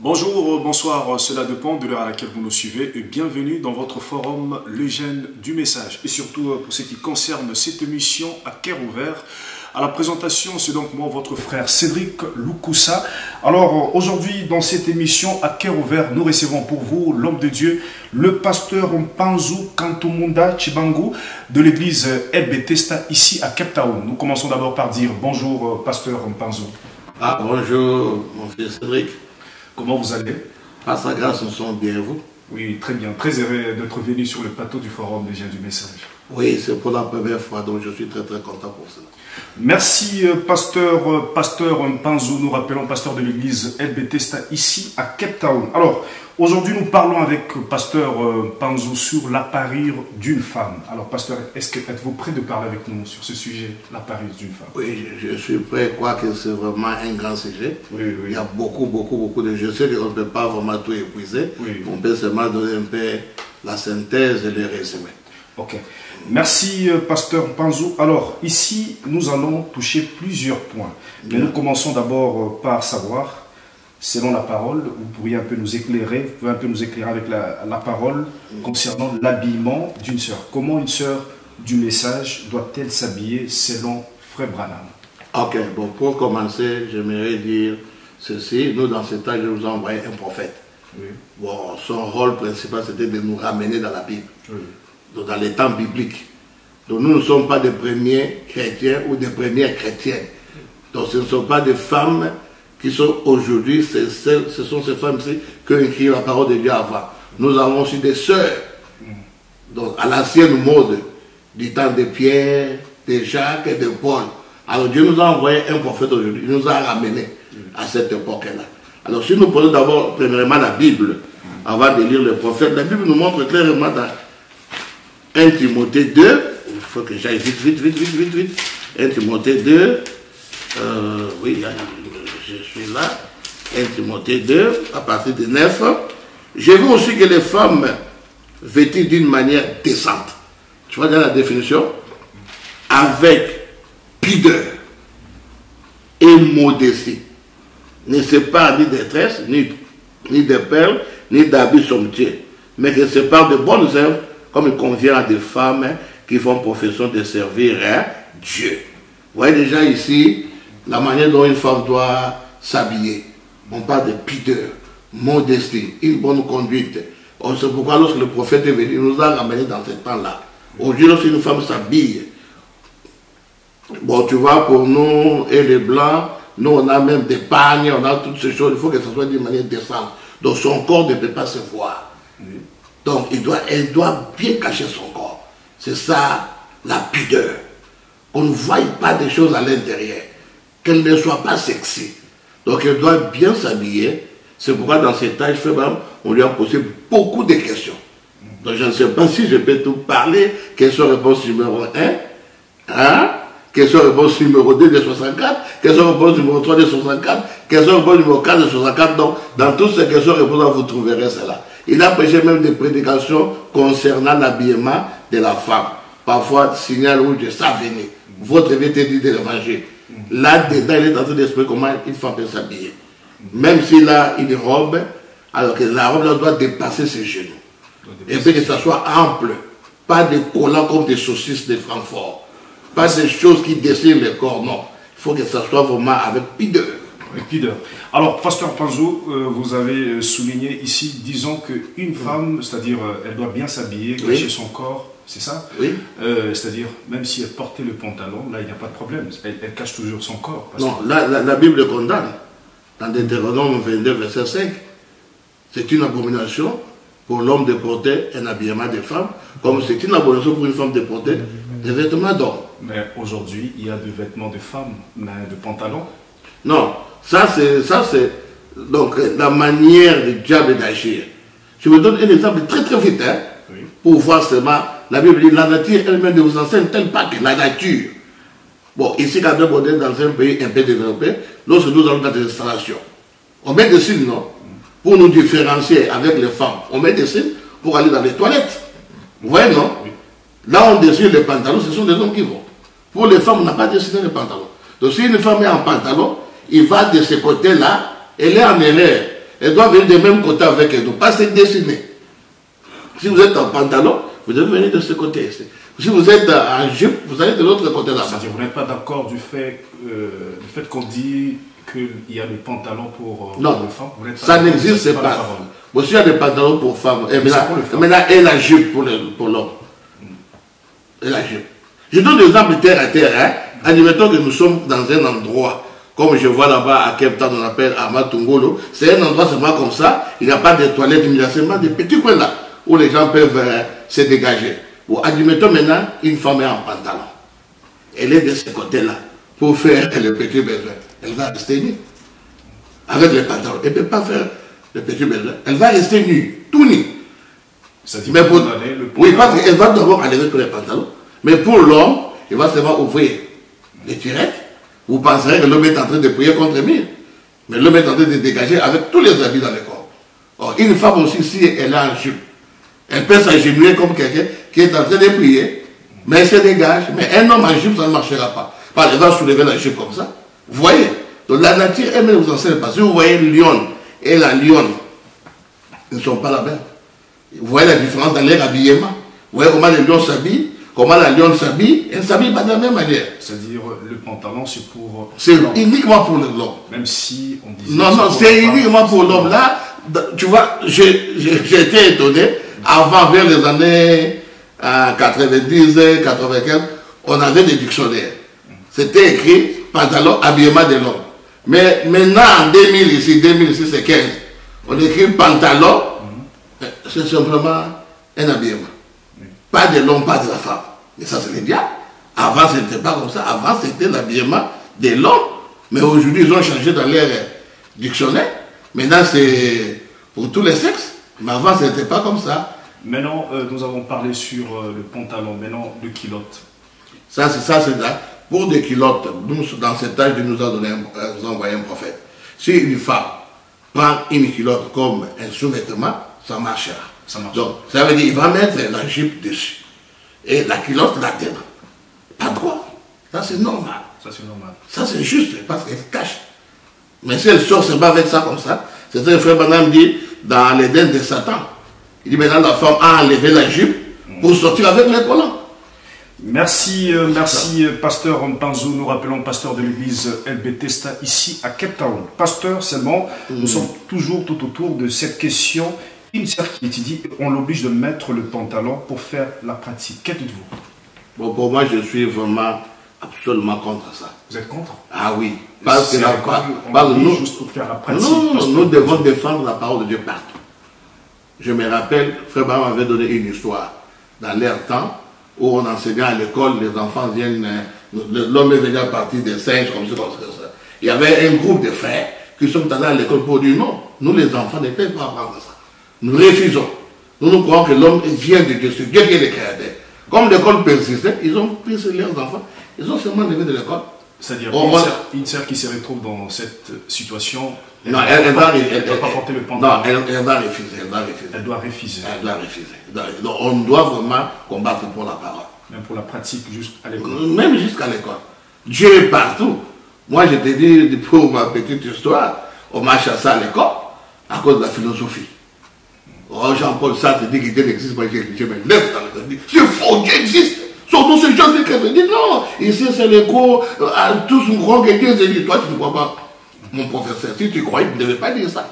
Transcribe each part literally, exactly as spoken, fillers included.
Bonjour, bonsoir, cela dépend de l'heure à laquelle vous nous suivez et bienvenue dans votre forum Le Gène du Message. Et surtout pour ce qui concerne cette émission à cœur ouvert. À la présentation, c'est donc moi, votre frère Cédric Loukoussa. Alors aujourd'hui, dans cette émission à cœur ouvert, nous recevons pour vous l'homme de Dieu, le pasteur Mpanzu Kantumunda Chibangu de l'église El Bethesda ici à Cape Town. Nous commençons d'abord par dire bonjour pasteur Mpanzu. Ah bonjour mon fils Cédric. Comment vous allez? Par sa grâce, nous sommes bien, vous? Oui, très bien. Très heureux d'être venu sur le plateau du Forum des Gènes du Message. Oui, c'est pour la première fois, donc je suis très très content pour cela. Merci, pasteur, pasteur Mpanzu. Nous rappelons pasteur de l'église El Bethesda ici à Cape Town. Alors, aujourd'hui, nous parlons avec pasteur Mpanzu sur la parure d'une femme. Alors, pasteur, est-ce que êtes-vous prêt de parler avec nous sur ce sujet, la parure d'une femme? Oui, je, je suis prêt, quoique c'est vraiment un grand sujet. Oui, oui. Il y a beaucoup, beaucoup, beaucoup de... Je sais qu'on ne peut pas vraiment tout épuiser. Oui. On peut seulement donner un peu la synthèse et le résumé. Ok. Merci, pasteur Mpanzu. Alors, ici, nous allons toucher plusieurs points. Mais nous commençons d'abord par savoir, selon la parole, vous pourriez un peu nous éclairer, vous pouvez un peu nous éclairer avec la, la parole concernant l'habillement d'une sœur. Comment une sœur du message doit-elle s'habiller selon Frère Branham? Ok, bon, pour commencer, j'aimerais dire ceci. Nous, dans ce temps, je vous ai envoyé un prophète. Oui. Bon, son rôle principal, c'était de nous ramener dans la Bible. Oui. Donc, dans les temps bibliques. Donc nous ne sommes pas des premiers chrétiens ou des premières chrétiennes. Donc ce ne sont pas des femmes qui sont aujourd'hui, ce sont ces femmes-ci qui ont écrit la parole de Dieu avant. Nous avons aussi des sœurs. Donc à l'ancienne mode, du temps de Pierre, de Jacques et de Paul. Alors Dieu nous a envoyé un prophète aujourd'hui, il nous a ramenés à cette époque-là. Alors si nous prenons d'abord premièrement la Bible, avant de lire le prophète, la Bible nous montre clairement dans un Timothée deux, il faut que j'aille vite, vite, vite, vite, vite, vite. un Timothée deux, euh, oui, je suis là. un Timothée deux, à partir de neuf. Je veux aussi que les femmes vêtues d'une manière décente, tu vois dans la définition, avec pudeur et modestie, ne séparent ni des tresses, ni, ni des perles, ni d'habits somptueux, mais que séparent de bonnes œuvres, comme il convient à des femmes qui font profession de servir hein, Dieu. Vous voyez déjà ici la manière dont une femme doit s'habiller. On parle de pudeur, modestie, une bonne conduite. C'est pourquoi lorsque le prophète est venu, il nous a ramenés dans ce temps-là. Aujourd'hui, lorsqu'une femme s'habille, bon, tu vois, pour nous et les blancs, nous on a même des pagnes, on a toutes ces choses, il faut que ça soit d'une manière décente. Donc son corps ne peut pas se voir. Donc il doit, elle doit bien cacher son corps. C'est ça la pudeur. Qu'on ne voie pas des choses à l'intérieur. Qu'elle ne soit pas sexy. Donc elle doit bien s'habiller. C'est pourquoi dans cet âge, on lui a posé beaucoup de questions. Donc je ne sais pas si je peux tout parler. Question-réponse numéro un. Hein? Question-réponse numéro deux de soixante-quatre. Question-réponse numéro trois de soixante-quatre. Question-réponse numéro quatre de soixante-quatre. Donc dans toutes ces questions-réponses, vous trouverez cela. Il a prêché même des prédications concernant l'habillement de la femme. Parfois, signal rouge de sa venue. Votre vérité dit de l'évangile. Là-dedans, il est en train d'expliquer comment une femme peut s'habiller. Même s'il a une robe, alors que la robe doit dépasser ses genoux. Et puis que ça soit ample. Pas des collants comme des saucisses de Francfort. Pas des choses qui dessinent le corps, non. Il faut que ça soit vraiment avec pudeur. Avec pudeur. Alors, pasteur Mpanzu, euh, vous avez souligné ici, disons qu'une mmh. femme, c'est-à-dire, euh, elle doit bien s'habiller, cacher oui. son corps, c'est ça? Oui. Euh, c'est-à-dire, même si elle portait le pantalon, là, il n'y a pas de problème. Elle, elle cache toujours son corps. Non, la, la, la Bible condamne. Dans Deutéronome vingt-deux, verset cinq, c'est une abomination pour l'homme de porter un habillement de femme, comme c'est une abomination pour une femme de porter des vêtements d'homme. Mais aujourd'hui, il y a des vêtements de femmes, mais de pantalons. Non, ça c'est ça c'est donc la manière du diable d'agir. Je vous donne un exemple très très vite, hein, oui. Pour voir seulement. La Bible dit la nature elle-même ne vous enseigne tel pas que la nature. Bon, ici quand on est dans un pays un peu développé, lorsque nous allons dans des installations, on met des signes, non, pour nous différencier avec les femmes. On met des signes pour aller dans les toilettes. Vous voyez, non? Oui. Là on dessine les pantalons, ce sont des hommes qui vont. Pour les femmes, on n'a pas dessiné les pantalons. Donc si une femme est en pantalon, il va de ce côté-là, elle est en erreur. Elle doit venir du même côté avec elle, donc pas se dessiner. Si vous êtes en pantalon, vous devez venir de ce côté. Si vous êtes en jupe, vous allez de l'autre côté là-bas. C'est-à-dire, vous n'êtes pas d'accord du fait, euh, du fait qu'on dit qu'il y a des pantalons pour, euh, non, pour les femmes? Vous ça n'existe pas. pas. Bon, s'il y a des pantalons pour femmes, et maintenant, maintenant, et la jupe pour l'homme. Pour et la jupe. Je donne des exemples terre à terre. Hein. Admettons que nous sommes dans un endroit, comme je vois là-bas à Cape Town, on appelle Amatungolo. C'est un endroit seulement comme ça. Il n'y a pas de toilettes, il y a seulement des petits coins là, où les gens peuvent euh, se dégager. Bon, admettons maintenant, une femme est en pantalon. Elle est de ce côté-là pour faire le petit besoin. Elle va rester nue. Avec les pantalons. Elle ne peut pas faire le petit besoin. Elle va rester nue, tout nue. Mais pour... Oui, parce qu'elle va d'abord enlever tous les pantalons. Mais pour l'homme, il va seulement ouvrir les tirettes. Vous penserez que l'homme est en train de prier contre mille. Mais l'homme est en train de dégager avec tous les habits dans le corps. Or, une femme aussi, si elle est en jupe, elle peut s'agenouiller comme quelqu'un qui est en train de prier, mais elle se dégage. Mais un homme en jupe, ça ne marchera pas. Par exemple, soulever la jupe comme ça. Vous voyez? Donc la nature, elle ne vous enseigne pas. Si vous voyez le lion et la lionne, ils ne sont pas la même. Vous voyez la différence dans leur habillement. Vous voyez comment le lion s'habille, comment la lionne s'habille, elle ne s'habille pas de la même manière. C'est-à-dire, le pantalon, c'est pour... C'est uniquement pour l'homme. Même si on disait... Non, non, c'est uniquement pour l'homme. Là, tu vois, j'ai été étonné. Avant, vers les années euh, quatre-vingt-dix, quatre-vingt-quinze, on avait des dictionnaires. C'était écrit pantalon, habillement de l'homme. Mais maintenant, en deux mille ici, deux mille ici, c'est quinze. On écrit pantalon, mm-hmm. c'est simplement un habillement. Mm-hmm. Pas de l'homme, pas de la femme. Et ça, c'est le diable. Avant, ce n'était pas comme ça. Avant, c'était l'habillement de l'homme. Mais aujourd'hui, ils ont changé dans leur dictionnaire. Maintenant, c'est pour tous les sexes. Mais avant, ce n'était pas comme ça. Maintenant, euh, nous avons parlé sur euh, le pantalon. Maintenant, le culotte. Ça, c'est ça, c'est là. Pour des culottes, nous, dans cet âge, nous a donné, euh, nous a envoyé un prophète. Si une femme prend une culotte comme un sous-vêtement, ça marchera. Ça marche. Donc, ça veut dire qu'il va mettre la jupe dessus. Et la culotte l'atteindre. Pas droit. Ça, c'est normal. Ça, c'est normal. Ça, c'est juste parce qu'elle cache. Mais si elle sort seulement avec ça comme ça, c'est ça que frère Branham dit dans l'Éden de Satan. Il dit maintenant la femme a enlevé la jupe pour sortir avec les collants. Merci, euh, merci euh, pasteur Mpanzu. Nous rappelons pasteur de l'église El Bethesda ici à Cape Town. Pasteur, seulement, mmh. nous sommes toujours tout autour de cette question. Une sœur qui étudie, on l'oblige de mettre le pantalon pour faire la pratique. Qu'est-ce que vous? Bon, pour moi, je suis vraiment absolument contre ça. Vous êtes contre? Ah oui. Parce que la parole, nous, juste pour faire la pratique. Non, non, nous devons défendre la parole de Dieu partout. Je me rappelle, frère Baron avait donné une histoire dans leur temps où on enseignait à l'école, les enfants viennent, l'homme est venu à partir des singes, comme ça, comme ça. Il y avait un groupe de frères qui sont allés à l'école pour dire non, nous les enfants ne peuvent pas apprendre ça. Nous refusons. Nous nous croyons que l'homme vient de Dieu, c'est Dieu qui est le créateur. Comme l'école persistait, ils ont pris leurs enfants, ils ont seulement levé de l'école. C'est-à-dire bon, une sœur qui se retrouve dans cette situation, elle non, elle, elle, va, elle, elle, elle doit pas porter le pantalon. Non, elle, elle va refuser. Elle doit refuser. Elle doit refuser. Elle doit refuser. Donc, on doit vraiment combattre pour la parole. Même pour la pratique, juste à l'école. Même jusqu'à l'école. Dieu est partout. Moi, je te dis, pour ma petite histoire, on m'a chassé à l'école à cause de la philosophie. Oh, Jean-Paul Sartre dit que Dieu n'existe pas, je me lève dans le dit, c'est faux, Dieu existe. Surtout ces gens qui disent non, ici c'est les cours, euh, tous nous croient que Dieu existe. Toi, tu ne crois pas, mon professeur. Si tu crois, il ne devait pas dire ça.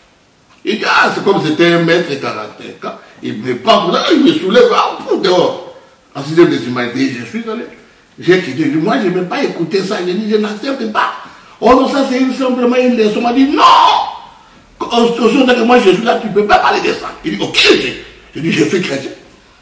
Il dit, ah, c'est comme si c'était un maître caractère. Il me prend, il me soulève, ah, pour dehors. En sixième des humanités, je suis allé. J'ai quitté, moi, je ne vais pas écouter ça. Je dis, je n'accepte pas. Oh non, ça c'est simplement une leçon. On m'a dit, non! Au jour que moi je suis là, tu ne peux pas parler de ça. Il dit, ok, je dis, je suis chrétien.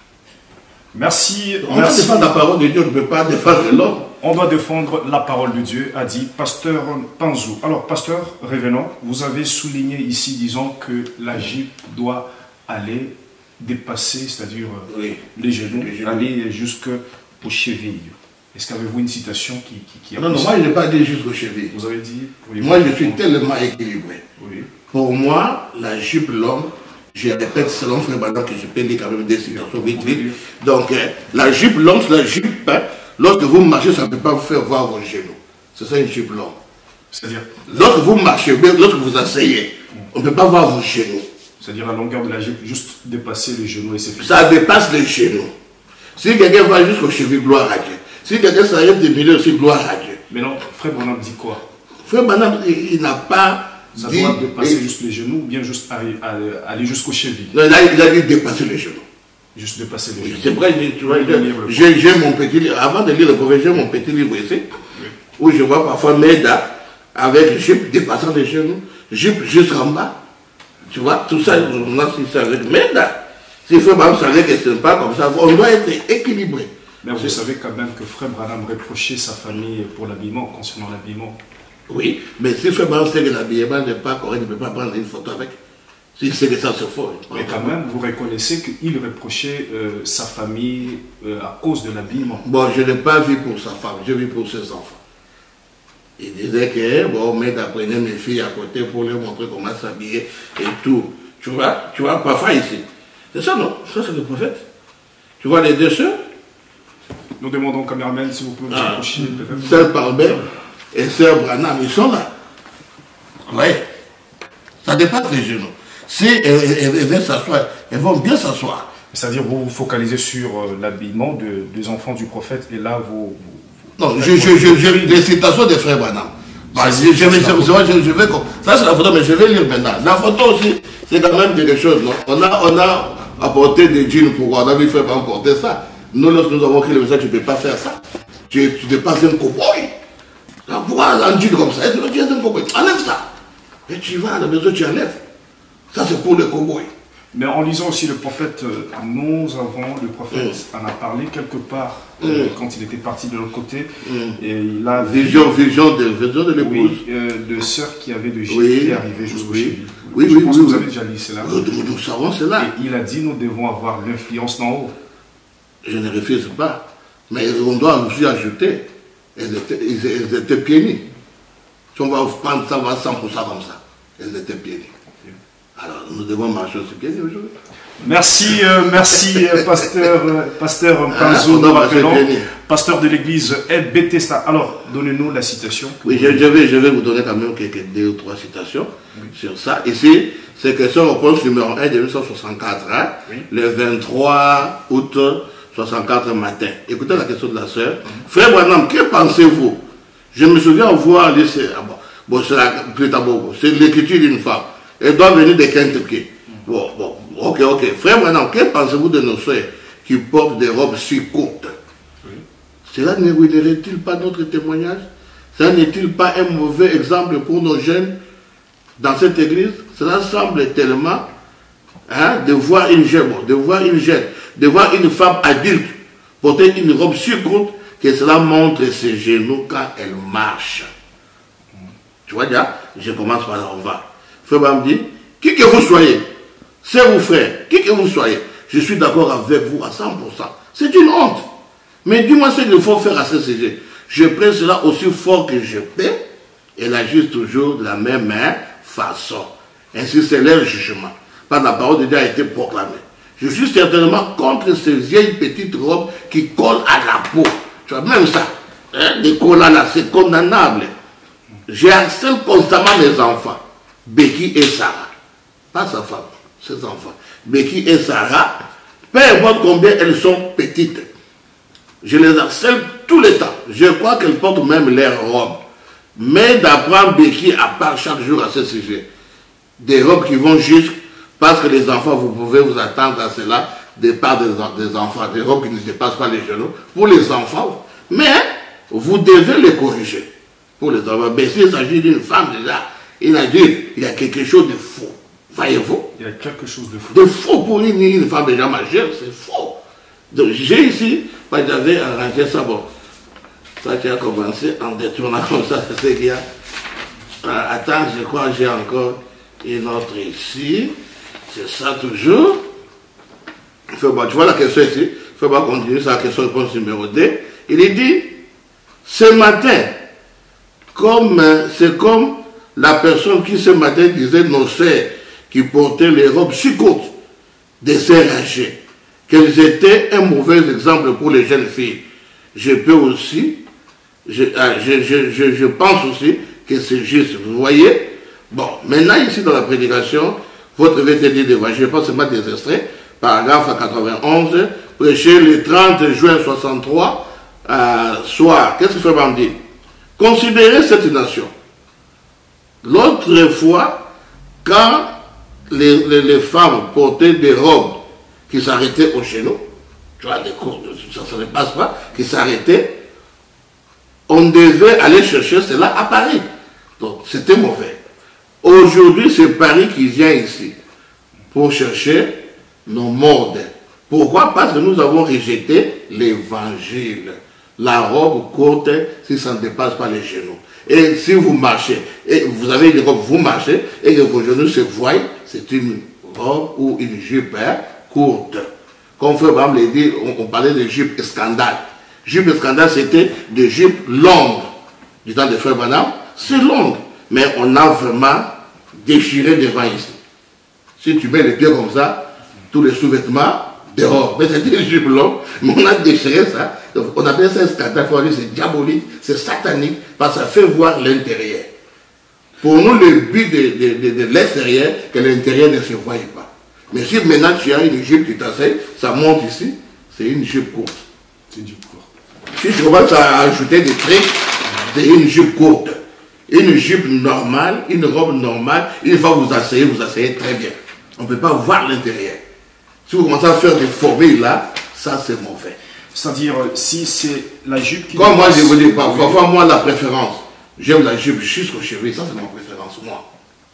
Merci. On merci. doit défendre la parole de Dieu, on ne peut pas défendre l'homme. On doit défendre la parole de Dieu, a dit pasteur Mpanzu. Alors, pasteur, revenons. Vous avez souligné ici, disons, que la jupe doit aller dépasser, c'est-à-dire oui. les, genoux, les genoux, aller jusqu'aux chevilles. Est-ce qu'avez-vous une citation qui, qui, qui a Non, non, moi je n'ai pas dit jusqu'aux chevilles. Vous avez dit moi je suis tellement équilibré. Oui. Pour moi, la jupe, l'homme, je répète selon Frère Badin que je peux lire quand même des citations vite vite. Donc, euh, la jupe, l'homme, la jupe, hein, lorsque vous marchez, ça ne peut pas vous faire voir vos genoux. C'est ça une jupe, l'homme. C'est-à-dire lorsque vous marchez, lorsque vous asseyez, On ne peut pas voir vos genoux. C'est-à-dire la longueur de la jupe, juste dépasser les genoux et c'est fini. Ça dépasse les genoux. Si quelqu'un va jusqu'au cheville, gloire à Dieu. Si quelqu'un s'arrête de milieu aussi, gloire à Dieu. Mais non, Frère Branham dit quoi? Frère Branham, il, il n'a pas Ça dit... doit dépasser et, juste les genoux ou bien juste aller, aller, aller jusqu'aux chevilles? Non, là, il a dit dépasser les genoux. Juste dépasser les genoux. C'est vrai, tu vois, j'ai mon petit livre. Avant de lire le prophète, j'ai mon petit livre ici, oui. Où je vois parfois Meda avec le jupe dépassant les genoux, jupe jusqu'en bas. Tu vois, tout ça, on a c'est avec Meda. Si Frère Branham savait que ce n'est pas comme ça, on doit être équilibré. Mais vous savez quand même que Frère Branham reprochait sa famille pour l'habillement, concernant l'habillement. Oui, mais si Frère Branham sait que l'habillement n'est pas correct, il ne peut pas prendre une photo avec. Si c'est que ça se fait. Mais quand même, vous reconnaissez qu'il reprochait euh, sa famille euh, à cause de l'habillement. Bon, je n'ai pas vu pour sa femme, j'ai vu pour ses enfants. Il disait que, bon, mais d'apprenait mes filles à côté pour leur montrer comment s'habiller et tout. Tu vois, tu vois, parfois ici. C'est ça, non? Ça, c'est le prophète. Tu vois les deux sœurs? Nous demandons au caméraman si vous pouvez vous ah, approcher. Sœur Palmer et Sœur Branham, ils sont là. Oui. Ça dépasse les genoux. Si elles, elles, elles veulent s'asseoir, elles vont bien s'asseoir. C'est-à-dire vous vous focalisez sur euh, l'habillement de, des enfants du prophète et là vous... vous non, je, je, je, je, les citations des frères Branham. Bah, je, je, je, je, je vais, ça c'est la photo, mais je vais lire maintenant. La photo aussi, c'est quand même quelque chose. Non? On, a, on a apporté des jeans pour on a vu frère Branham porter ça. Nous, lorsque nous avons écrit le message, tu ne peux pas faire ça. Tu, tu dépasses un cow-boy. Pourquoi un jean comme ça? Tu es un cow-boy. Enlève ça. Et tu vas à la maison, tu enlèves. Ça, c'est pour le cow-boy. Mais en lisant aussi le prophète, nous avons, le prophète mm. en a parlé quelque part mm. euh, quand il était parti de l'autre côté. Mm. Et il a vision, vision de, vision de l'épouse. Oui, euh, de sœurs qui avaient de Jésus oui. qui arrivaient jusqu'au oui. chevilles. Oui, Je oui, pense oui, que vous oui. avez déjà lu cela. Nous, nous savons cela. Et il a dit nous devons avoir l'influence d'en haut. Je ne refuse pas. Mais on doit aussi ajouter, elles étaient, elles étaient pieds nus. Si on va prendre ça, on va cent pour cent comme ça. Elles étaient pieds nus. Alors, nous devons marcher aussi pieds nus aujourd'hui. Merci, euh, merci, euh, pasteur, euh, pasteur Panzo, ah, pasteur de l'église El Bethesda. Alors, donnez-nous la citation. Oui, je, je, vais, je vais vous donner quand même quelques deux ou trois citations oui. sur ça. Ici, c'est question réponse numéro un de mille neuf cent soixante-quatre, hein, oui. le vingt-trois août soixante-quatre matin. Écoutez la question de la sœur. Mm-hmm. Frère Branham, que pensez-vous? Je me souviens voir, ah bon, bon, c'est l'écriture d'une femme. Elle doit venir de Kentucky. Bon, bon, ok, ok. Frère Branham, que pensez-vous de nos soeurs qui portent des robes si courtes? Oui. Cela ne ruinerait-il pas notre témoignage? Cela n'est-il pas un mauvais exemple pour nos jeunes dans cette église? Cela semble tellement hein, de voir une jeune, de voir une jeune, de voir une femme adulte porter une robe si courte que cela montre ses genoux quand elle marche. Mm. Tu vois déjà, je commence par là, on va. Frère Branham dit, qui que vous soyez, c'est vous frère, qui que vous soyez, je suis d'accord avec vous à cent pour cent. C'est une honte. Mais dis-moi ce qu'il faut faire à ce sujet. Je prends cela aussi fort que je peux. Elle agit toujours de la même façon. Ainsi, c'est leur jugement. Par la parole de Dieu a été proclamée. Je suis certainement contre ces vieilles petites robes qui collent à la peau. Tu vois, même ça, hein, les collants là, c'est condamnable. J'ai harcèle constamment mes enfants, Becky et Sarah. Pas sa femme, ses enfants. Becky et Sarah, peu importe combien elles sont petites, je les harcèle tout le temps. Je crois qu'elles portent même leurs robes. Mais d'apprendre Becky à part chaque jour à ce sujet. Des robes qui vont juste, parce que les enfants, vous pouvez vous attendre à cela, des parts des, des enfants, des robes qui ne dépassent pas les genoux, pour les enfants. Mais vous devez les corriger. Pour les enfants. Mais s'il s'agit d'une femme déjà, il a dit, il y a quelque chose de faux. Voyez-vous? Il y a quelque chose de faux. De faux pour une, une femme déjà majeure, c'est faux. Donc j'ai ici, moi j'avais arrangé ça, bon. Ça qui a commencé en détournant comme ça, c'est ce qu'il y a. Euh, attends, je crois que j'ai encore une autre ici. C'est ça toujours. Faut, bon, tu vois la question ici. Il faut pas continuer sur la question de réponse numéro deux. Il est dit, ce matin, comme c'est comme la personne qui ce matin disait nos sœurs qui portaient les robes si courtes, des sœurs âgées, qu'elles étaient un mauvais exemple pour les jeunes filles. Je peux aussi, je, je, je, je, je pense aussi que c'est juste. Vous voyez, Bon, maintenant ici dans la prédication, votre V T D devant, je pense seulement des extraits, paragraphe quatre-vingt-onze, prêché le trente juin soixante-trois, euh, soir. Qu'est-ce qu'il faut dire? Considérez cette nation. L'autre fois, quand les, les, les femmes portaient des robes qui s'arrêtaient au genou, tu vois, des cours, ça, ça ne passe pas, qui s'arrêtaient, on devait aller chercher cela à Paris. Donc c'était mauvais. Aujourd'hui, c'est Paris qui vient ici pour chercher nos modes. Pourquoi? Parce que nous avons rejeté l'évangile. La robe courte, si ça ne dépasse pas les genoux. Et si vous marchez, et vous avez une robe, vous marchez, et que vos genoux se voient, c'est une robe ou une jupe courte. Comme Frère Branham l'a dit, on, on parlait de jupe scandale. Jupe scandale, c'était des jupes longues. Du temps de Frère Branham, c'est long. Mais on a vraiment déchiré devant ici. Si tu mets les pieds comme ça, tous les sous-vêtements dehors. Mais c'était une jupe longue, mais on a déchiré ça. On appelle ça un scandale, c'est diabolique, c'est satanique, parce que ça fait voir l'intérieur. Pour nous, le but de, de, de, de l'extérieur, que l'intérieur ne se voie pas. Mais si maintenant tu as une jupe qui t'asseye, ça monte ici, c'est une jupe courte. C'est une jupe courte. Si tu commences à ajouter des trucs, c'est une jupe courte. Une jupe normale, une robe normale, une fois que vous asseyez, vous asseyez très bien. On ne peut pas voir l'intérieur. Si vous commencez à faire des formules là, ça c'est mauvais. C'est-à-dire, si c'est la jupe qui... Comme moi, je vous dis, parfois, moi, la préférence, j'aime la jupe jusqu'au cheveux, ça c'est ma préférence, moi.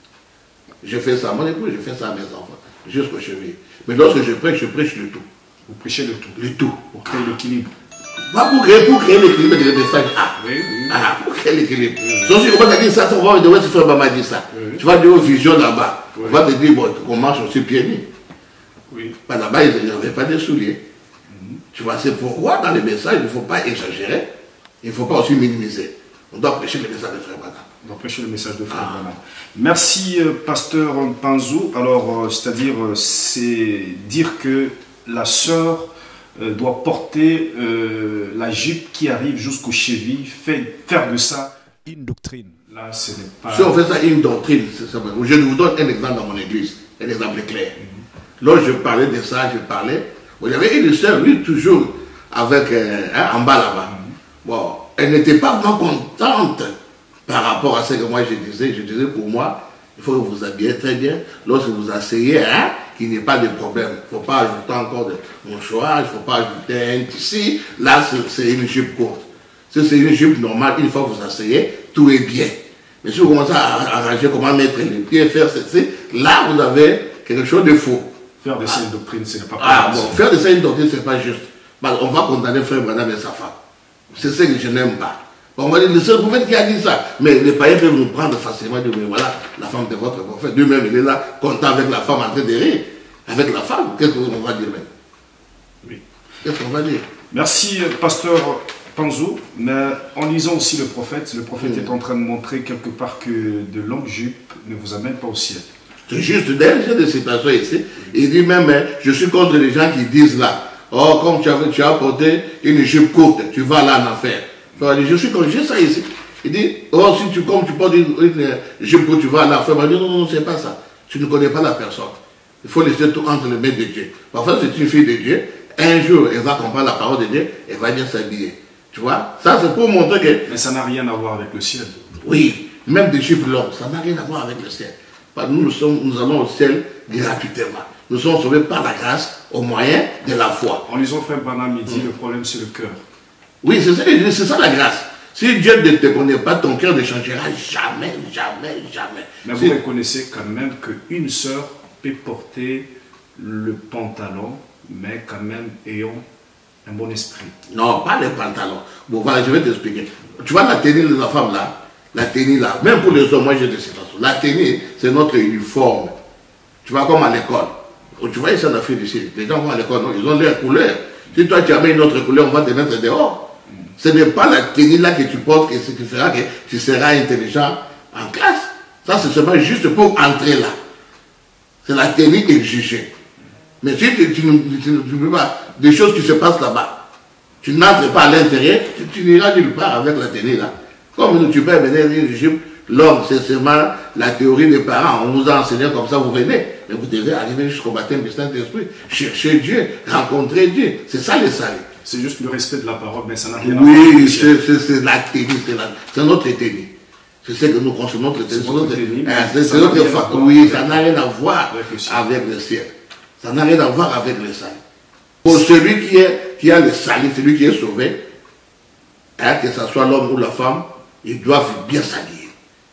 Je fais ça à mon époux, je fais ça à mes enfants, jusqu'au cheveux. Mais lorsque je prêche, je prêche le tout. Vous prêchez le tout. Le tout. Pour créer l'équilibre. Pas pour créer, pour créer l'équilibre de message. Ah, oui, oui. Ah, pour créer l'équilibre. Donc si on va te dire ça, on va devoir se faire maman dire ça. Oui. Tu vas dire aux visions là-bas. Oui. On va te dire, bon, qu'on marche aussi pieds nus. Oui. Pas là-bas, ils n'avaient pas de souliers. Mm-hmm. Tu vois, c'est pourquoi dans les messages, il ne faut pas exagérer. Il ne faut pas aussi minimiser. On doit prêcher le message de Frère Branham. On doit prêcher le message de Frère ah. Branham. Merci, euh, pasteur Panzou. Alors, euh, c'est-à-dire, euh, c'est dire que la sœur euh, doit porter euh, la jupe qui arrive jusqu'aux chevilles, fait, faire de ça une doctrine. Là, ce n'est pas... Si on fait ça une doctrine, ça. Je vous donne un exemple dans mon église, un exemple clair. Mm-hmm. Lorsque je parlais de ça, je parlais, il y avait une sœur, lui, toujours, avec, euh, hein, en bas là-bas. Mm-hmm. Bon, elle n'était pas vraiment contente par rapport à ce que moi je disais. Je disais, pour moi, il faut que vous vous habillez très bien. Lorsque vous asseyez, hein, qu'il n'y ait pas de problème. Il ne faut pas ajouter encore de mouchoir, il ne faut pas ajouter un tissu. Là, c'est une jupe courte. Si c'est une jupe normale, une fois que vous asseyez, tout est bien. Mais si vous commencez à arranger comment mettre les pieds, faire ceci, là, vous avez quelque chose de faux. Faire de ça une doctrine, ce n'est pas Ah bon, faire de ça une doctrine, ce n'est pas juste. Bah, on va condamner Frère Branham et sa femme. C'est ce que je n'aime pas. On va dire, le seul prophète qui a dit ça. Mais les païens peuvent nous prendre facilement, dire, mais voilà, la femme de votre prophète. Lui-même, il est là, content avec la femme, en train de rire. Avec la femme, qu'est-ce qu'on va dire même? Oui. Qu'est-ce qu'on va dire? Merci, pasteur Panzou. Mais en lisant aussi le prophète, le prophète mmh. est en train de montrer quelque part que de longues jupes ne vous amènent pas au ciel. C'est juste d'elle, j'ai des citations ici. Il dit même, hein, je suis contre les gens qui disent là, oh, comme tu as, tu as porté une jupe courte, tu vas là en enfer. Je suis contre, j'ai ça ici. Il dit, oh, si tu, comme tu portes une, une jupe courte, tu vas là en enfer. Non, non, non, c'est pas ça. Tu ne connais pas la personne. Il faut laisser tout entre les mains de Dieu. Parfois, c'est une fille de Dieu. Un jour, elle va comprendre la parole de Dieu, elle va bien s'habiller. Tu vois, ça c'est pour montrer que... Mais ça n'a rien à voir avec le ciel. Oui, même des jupes longues, ça n'a rien à voir avec le ciel. Nous, nous, sommes, nous allons au ciel gratuitement. Nous sommes sauvés par la grâce au moyen de la foi. En lisant Frère Branham, il dit mmh. le problème c'est le cœur. Oui, c'est ça, c'est ça la grâce. Si Dieu ne te connaît pas, ton cœur ne changera jamais, jamais, jamais. Mais vous reconnaissez quand même qu'une sœur peut porter le pantalon, mais quand même ayant un bon esprit. Non, pas le pantalon. Bon, voilà, je vais t'expliquer. Tu vois la tenue de la femme là, la tenue là, même pour les hommes, moi j'ai des citations. La tenue, c'est notre uniforme. Tu vois, comme à l'école. Tu vois, ici en Afrique ici, les gens vont à l'école, ils ont leur couleur. Si toi tu as mis une autre couleur, on va te mettre dehors. Ce n'est pas la tenue là que tu portes que ce qui fera que tu seras intelligent en classe. Ça, c'est seulement juste pour entrer là. C'est la tenue exigée. Mais si tu, tu, tu, tu ne veux pas des choses qui se passent là-bas, tu n'entres pas à l'intérieur, tu, tu n'iras nulle part avec la tenue là. Comme tu peux mener une jupe l'homme, c'est seulement la théorie des parents. On vous a enseigné comme ça, vous venez. Mais vous devez arriver jusqu'au baptême du Saint-Esprit. Chercher Dieu, rencontrer Dieu. C'est ça les salut. C'est juste le respect de la parole, mais ça n'a rien à voir. Oui, c'est la tenue, c'est notre tenue. C'est ce que nous consommons, notre tenue. C'est notre façon. Oui, ça n'a rien à voir avec le ciel. Ça n'a rien à voir avec le salut. Pour celui qui, est, qui a le salut, celui qui est sauvé, hein, que ce soit l'homme ou la femme, ils doivent bien s'habiller.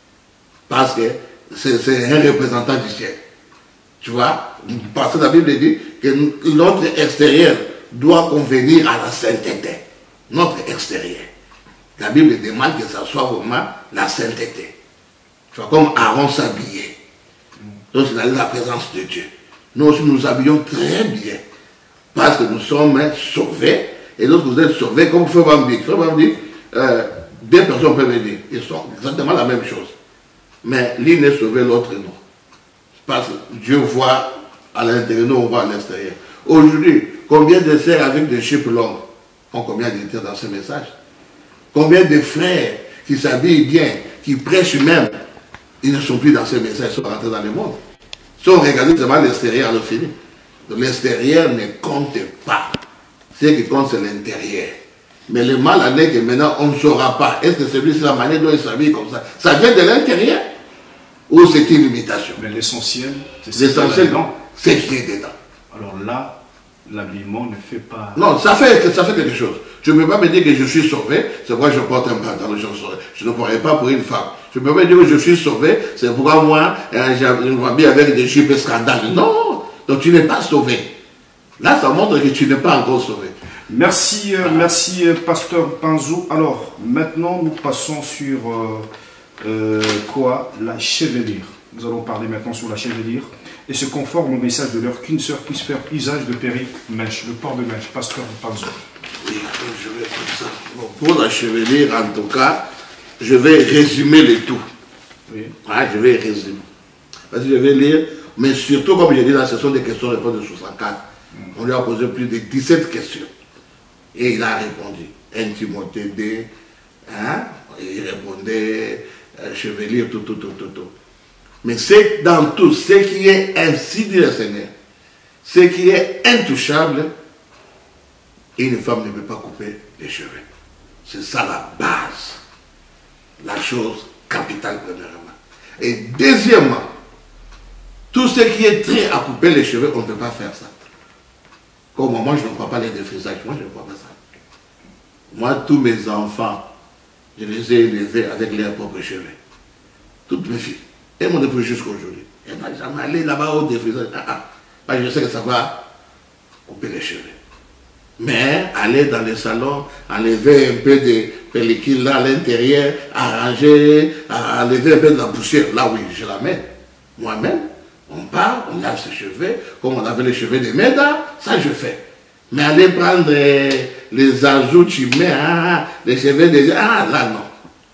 Parce que c'est un représentant du ciel. Tu vois, parce que la Bible dit que notre extérieur doit convenir à la sainteté. Notre extérieur. La Bible demande que ça soit vraiment la sainteté. Tu vois, comme Aaron s'habillait. Donc c'est dans la présence de Dieu. Nous aussi nous habillons très bien. Parce que nous sommes sauvés. Et lorsque vous êtes sauvés, comme Frère Branham dit, Frère Branham dit, euh, deux personnes peuvent venir. Ils sont exactement la même chose. Mais l'une est sauvée, l'autre non. Parce que Dieu voit à l'intérieur, nous on voit à l'extérieur. Aujourd'hui, combien de sœurs avec des jupes longues ont combien d'été dans ce message? Combien de frères qui s'habillent bien, qui prêchent même, ils ne sont plus dans ce message, ils sont rentrés dans le monde. Si on regarde seulement l'extérieur, le fini. L'extérieur ne compte pas. Ce qui compte, c'est l'intérieur. Mais le mal en est que maintenant, on ne saura pas. Est-ce que celui-ci, la manière dont il s'habille comme ça, ça vient de l'intérieur ou c'est une imitation? Mais l'essentiel, c'est ce qui est dedans. Alors là, l'habillement ne fait pas... Non, ça fait, ça fait quelque chose. Je ne peux pas me dire que je suis sauvé, c'est pourquoi je porte un pantalon, je, je ne pourrais pas pour une femme. Je ne peux pas dire que je suis sauvé, c'est pourquoi moi, euh, je m'habille avec des jupes scandales. Non, donc tu n'es pas sauvé. Là, ça montre que tu n'es pas encore sauvé. Merci, euh, merci euh, Pasteur Panzou. Alors, maintenant, nous passons sur euh, euh, quoi? La chevelure. Nous allons parler maintenant sur la chevelure et se conforme au message de l'heure qu'une sœur puisse faire usage de perruque mèche, le port de mèche. Pasteur Panzou. Oui, je vais faire ça. Bon, pour la chevelure, en tout cas, je vais résumer le tout. Oui. Ouais, je vais résumer. Parce que je vais lire, mais surtout, comme j'ai dit, là, ce sont des questions-réponses de soixante-quatre. Mm. On lui a posé plus de dix-sept questions. Et il a répondu. un Timothée deux, hein? Il répondait, euh, chevelure, tout, tout, tout, tout, tout. Mais c'est dans tout, ce qui est ainsi dit le Seigneur, ce qui est intouchable, une femme ne peut pas couper les cheveux. C'est ça la base, la chose capitale premièrement. Et deuxièmement, tout ce qui est trait à couper les cheveux, on ne peut pas faire ça. Comme moi, je ne crois pas les défrisages, moi je ne crois pas ça. Moi, tous mes enfants, je les ai élevés avec leurs propres cheveux. Toutes mes filles. Et mon épouse jusqu'aujourd'hui. Elle n'a jamais allé là-bas au défrisage. Ah, ah. Je sais que ça va couper les cheveux. Mais aller dans le salon, enlever un peu de pellicule là à l'intérieur, arranger, enlever un peu de la poussière, là oui, je la mets. Moi-même, on part, on lave ses cheveux, comme on avait les cheveux de Méda, ça je fais. Mais aller prendre les ajouts, tu mets, ah, les cheveux des... Ah, là non.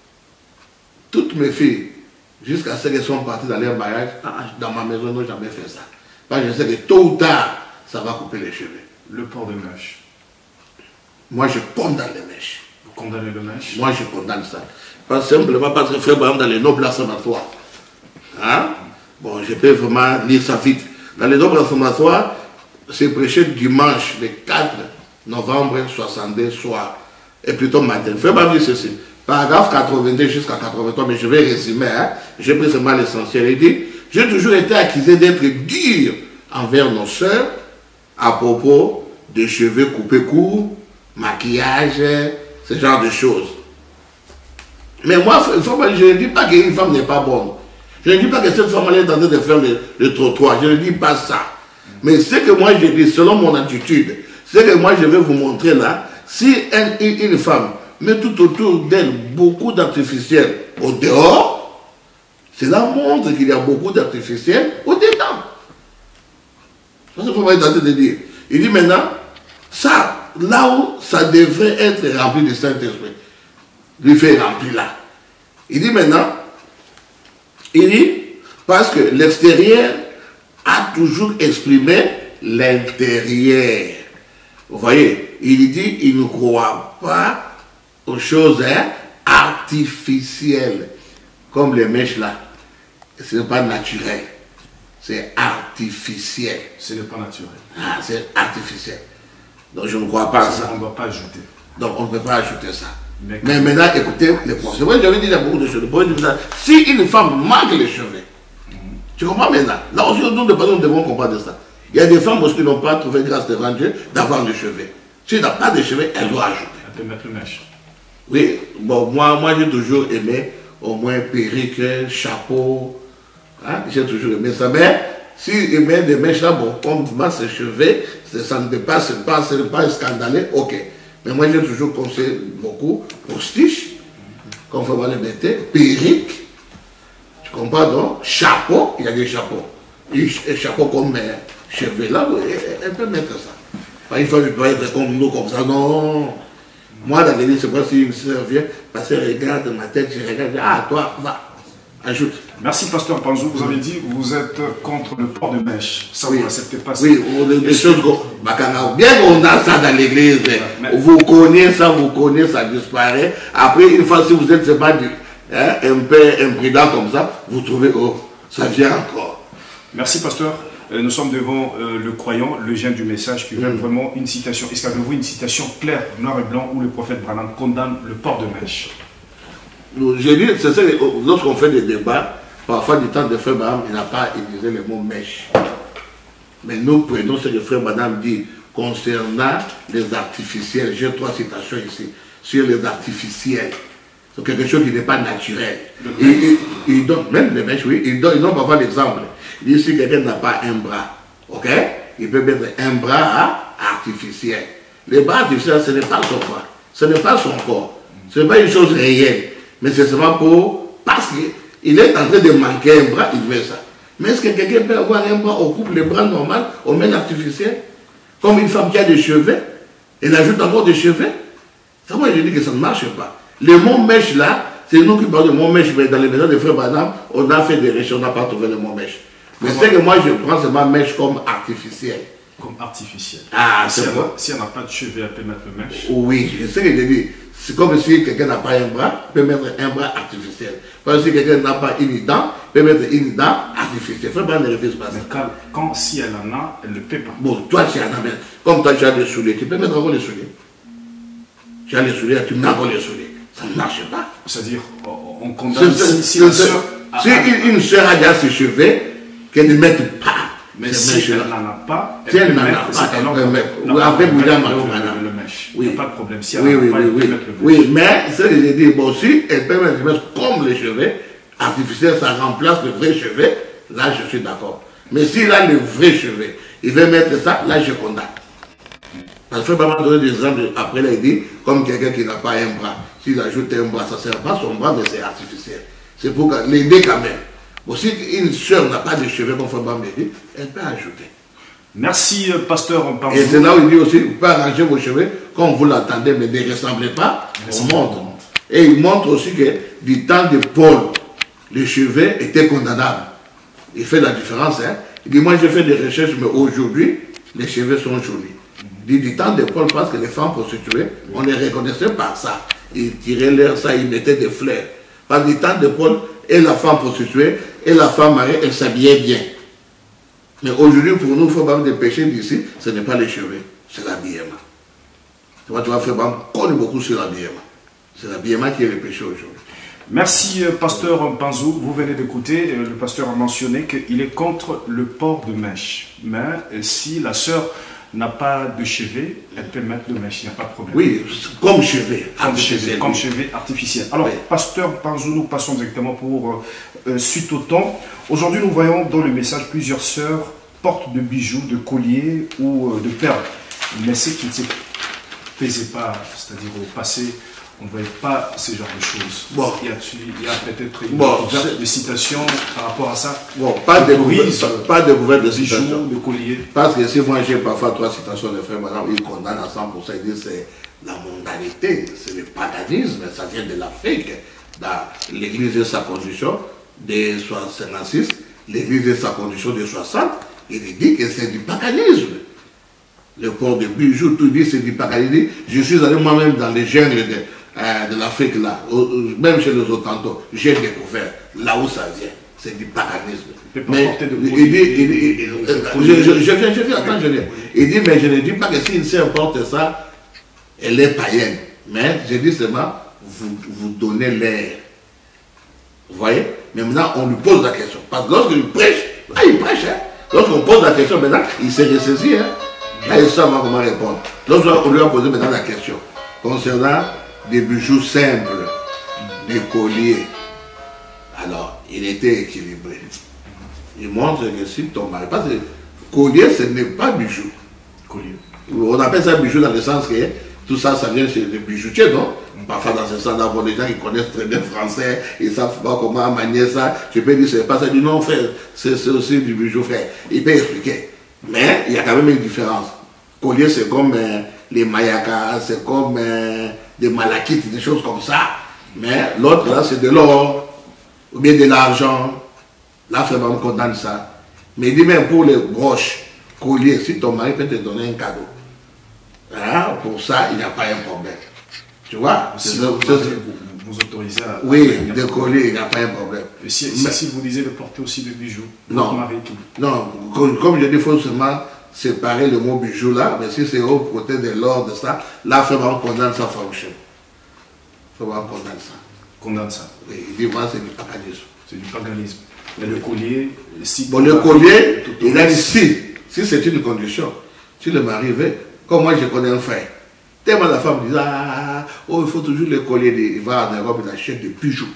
Toutes mes filles, jusqu'à ce qu'elles sont parties dans leur mariage, ah, dans ma maison, je n'ai jamais fait ça. Parce que je sais que tôt ou tard, ça va couper les cheveux. Le port de mèche. Moi, je condamne les mèches. Vous condamnez le mèche? Moi, je condamne ça. Pas simplement parce que Frère Branham dans les nobles affirmatoires. Hein? Bon, je peux vraiment lire ça vite. Dans les nobles affirmatoires, c'est prêché dimanche, le quatre novembre soixante-deux soir. Et plutôt matin. Frère Branham dit ceci. Paragraphe quatre-vingt-deux jusqu'à quatre-vingt-trois, mais je vais résumer. Hein? J'ai pris seulement l'essentiel. Il dit, j'ai toujours été accusé d'être dur envers nos sœurs à propos de cheveux coupés courts, maquillage, ce genre de choses. Mais moi, je ne dis pas qu'une femme n'est pas bonne. Je ne dis pas que cette femme est en train de faire le, le trottoir. Je ne dis pas ça. Mais ce que moi je dis, selon mon attitude, ce que moi je vais vous montrer là, si une, une, une femme met tout autour d'elle beaucoup d'artificiels au dehors, cela montre qu'il y a beaucoup d'artificiels au dedans. C'est ce que vous est en train de dire. Il dit maintenant, ça, là où ça devrait être rempli du Saint-Esprit, lui fait remplir là. Il dit maintenant, il dit, parce que l'extérieur a toujours exprimé l'intérieur. Vous voyez, il dit, il ne croit pas aux choses hein, artificielles. comme les mèches là, ce n'est pas naturel, c'est artificiel. Ce n'est pas naturel. Ah, c'est artificiel. Donc je ne crois pas à ça. On ne doit pas ajouter. Donc on ne peut pas ajouter ça. Mais, Mais maintenant, écoutez les points. C'est vrai que j'avais dit à beaucoup de choses. Si une femme manque les cheveux, mm-hmm. tu comprends maintenant? Là aussi, nous, nous devons comprendre ça. Il y a des femmes aussi qui n'ont pas trouvé grâce devant Dieu d'avoir des cheveux. Si elle n'a pas de cheveux, elle doit ajouter. Elle peut mettre le mèche. Oui, bon, moi, moi j'ai toujours aimé au moins perruque, chapeau. Hein? J'ai toujours aimé ça. Mais si il met des mèches là, bon, comme moi, ses cheveux, ça ne dépasse pas, ce n'est pas scandaleux, ok. Mais moi, j'ai toujours conseillé beaucoup postiche, comme faut voir les métiers, perruque, tu comprends donc, chapeau, il y a des chapeaux. Et chapeau comme mes cheveux là, elle peut mettre ça. Pas une fois, je dois être comme nous, comme ça, non. Moi, dans l'église, c'est pas si une soeur vient, parce qu'elle regarde ma tête, je regarde, ah, toi, va, ajoute. Merci, pasteur Panzou. Vous avez dit que vous êtes contre le port de mèche. Ça, oui. vous n'acceptez pas ça. Oui, des choses comme... Bien qu'on a ça dans l'église, mais... vous connaissez ça, vous connaissez, ça disparaît. Après, une fois, si vous êtes pas du, hein, un peu imprudent comme ça, vous trouvez, oh, ça vient encore. Merci, pasteur. Nous sommes devant euh, le croyant, le gène du message, qui veut mmh. vraiment une citation. Est-ce qu'avez-vous une citation claire, noir et blanc, où le prophète Branham condamne le port de mèche? J'ai dit, c'est ça, lorsqu'on fait des débats, parfois du temps de frère Branham, il n'a pas utilisé le mot mèche. Mais nous prenons ce que frère Branham dit concernant les artificiels. J'ai trois citations ici sur les artificiels. C'est quelque chose qui n'est pas naturel. Il, il, il donne, même les mèches, oui, il donne, il donne parfois l'exemple. Il dit si quelqu'un n'a pas un bras, ok, il peut mettre un bras artificiel. Le bras artificiel, ce n'est pas son bras, ce n'est pas son corps, ce n'est pas une chose réelle, mais c'est seulement pour, parce qu'il est en train de manquer un bras, il veut ça. Mais est-ce que quelqu'un peut avoir un bras, on coupe le bras normal, on met l'artificiel? Comme une femme qui a des cheveux, elle ajoute encore des cheveux? Ça, moi, je dis que ça ne marche pas. Le mot mèche là, c'est nous qui parlons de mot mèche, mais dans les maisons de frères Branham, on a fait des recherches, on n'a pas trouvé le mot mèche. Mais c'est que moi je prends seulement mèche comme artificiel. Comme artificiel. Ah, si c'est bon. Si elle n'a pas de cheveux, elle peut mettre le mèche. Oui, je sais que je dis. C'est comme si quelqu'un n'a pas un bras, il peut mettre un bras artificiel. Parce que si quelqu'un n'a pas une dent, il peut mettre une dent artificielle. Frère Branham ne refuse pas ça. Mais quand, quand si elle en a, elle ne peut pas. Bon, toi tu en as même. Comme toi tu as des souliers, tu peux mettre encore les souliers. Tu as les souliers, tu mets encore les souliers. Ça ne marche pas. C'est-à-dire, on condamne si, si la soeur... Si une, une soeur a déjà ses cheveux, qu'elle ne mette pas. Mais si elle n'en a pas, elle, si elle n'en a pas, elle peut mettre. Ou après, vous avez le mèche. Il n'y a pas de problème. Si elle oui, n'en oui, a pas, elle oui, peut mettre le mèche. Oui, mais ce que j'ai dit, bon, si elle peut mettre comme les cheveux, artificiels, ça remplace le vrai cheveu, là, je suis d'accord. Mais s'il a le vrai cheveu, il veut mettre ça, là, je condamne. Parce que Frère Branham donné des exemples, après, là, il dit, comme quelqu'un qui n'a pas un bras, s'il ajoute un bras, ça ne sert pas son bras, mais c'est artificiel. C'est pour l'aider quand même. Bon, si une soeur n'a pas de cheveux, comme Frère Branham dit, elle peut ajouter. Merci, pasteur. Et c'est là où il dit aussi, vous pouvez arranger vos cheveux comme vous l'attendez, mais ne ressemblez pas au monde. Et il montre aussi que du temps de Paul, les cheveux étaient condamnables. Il fait la différence. Hein? Il dit, moi j'ai fait des recherches, mais aujourd'hui, les cheveux sont jolis. Il dit, du temps de Paul, parce que les femmes prostituées, on les reconnaissait par ça. Ils tiraient l'air, ça, ils mettaient des fleurs. Par du temps de Paul, et la femme prostituée, et la femme mariée, elle s'habillait bien. Mais aujourd'hui, pour nous, il faut pas des péchés d'ici, ce n'est pas les cheveux, c'est l'habillement. Tu vois, tu vas faire connaît beaucoup sur l'habillement. C'est l'habillement qui est le péché aujourd'hui. Merci, pasteur Panzou. Vous venez d'écouter, le pasteur a mentionné qu'il est contre le port de mèche. Mais si la sœur n'a pas de cheveux, elle peut mettre le mèche, il n'y a pas de problème. Oui, comme cheveux. Comme cheveux, comme cheveux artificiels. Alors, oui. Pasteur Panzou, nous passons directement pour euh, suite au temps. Aujourd'hui, nous voyons dans le message plusieurs sœurs portent de bijoux, de colliers ou euh, de perles. Mais ce qui ne se faisait pas, c'est-à-dire au passé, on ne voyait pas ce genre de choses. Bon. Il y a, a peut-être une bon, de citations par rapport à ça. Bon, pas de pas de découverte de citations. De collier. Parce que si moi j'ai parfois trois citations de frère, madame, ils condamnent à cent pour cent, ils disent c'est la mondanité, c'est le paganisme, ça vient de l'Afrique. Dans l'église de sa condition de cinquante-six, l'église de sa condition de soixante, il dit que c'est du paganisme. Le port de bijoux, tout dit c'est du paganisme. Je suis allé moi-même dans les jungles de euh, de l'Afrique, là, même chez les Autochtones, j'ai découvert là où ça vient. C'est du paganisme. Mais il dit, il dit, il, je, je, je viens, je viens, attends, je viens. Il dit, mais je ne dis pas que si une sœur porte ça, elle est païenne. Mais je dis seulement, vous, vous donnez l'air. Vous voyez? Mais maintenant, on lui pose la question. Parce que lorsqu'il prêche, là, il prêche, hein. Lorsqu'on pose la question, maintenant, il s'est ressaisi, hein. Là, il sait comment répondre. Lorsqu'on lui a posé maintenant la question, concernant des bijoux simples, des colliers, alors, il était équilibré. Il montre que si ton mari, parce que collier, ce n'est pas bijou. Collier. On appelle ça bijou dans le sens que tout ça, ça vient chez les bijoutiers, non? Parfois, dans ce sens-là, pour les gens qui connaissent très bien le français, ils ne savent pas comment manier ça. Je peux dire, c'est pas ça. Il dit, non, frère, c'est aussi du bijou, frère. Il peut expliquer. Mais il y a quand même une différence. Collier, c'est comme euh, les mayacas, c'est comme euh, des malakites, des choses comme ça. Mais l'autre, là, c'est de l'or, ou bien de l'argent. Là, vraiment, on condamne ça. Mais il dit, même pour les broches, colliers, si ton mari peut te donner un cadeau, hein, pour ça, il n'y a pas un problème. Tu vois, si vous, vous, vous autorisez à... Oui, des colliers, il n'y a pas un problème. Et si, mais, si vous disiez de porter aussi des bijoux, non, mari, tout. Non, comme, comme je dis, il faut seulement séparer le mot bijou là, mais si c'est au côté de l'or, de ça, là, vraiment, on condamne ça fonction. Vraiment, on condamne ça. Condamne ça. Oui, il dit, moi, c'est du paganisme. C'est du paganisme. Mais le collier, si... Bon, le collier, il a dit si, si c'est une condition, si le mari veut, comme moi, je connais un frère. Tellement la femme dit, ah, oh, il faut toujours le collier, de, il va en Europe, il achète des bijoux.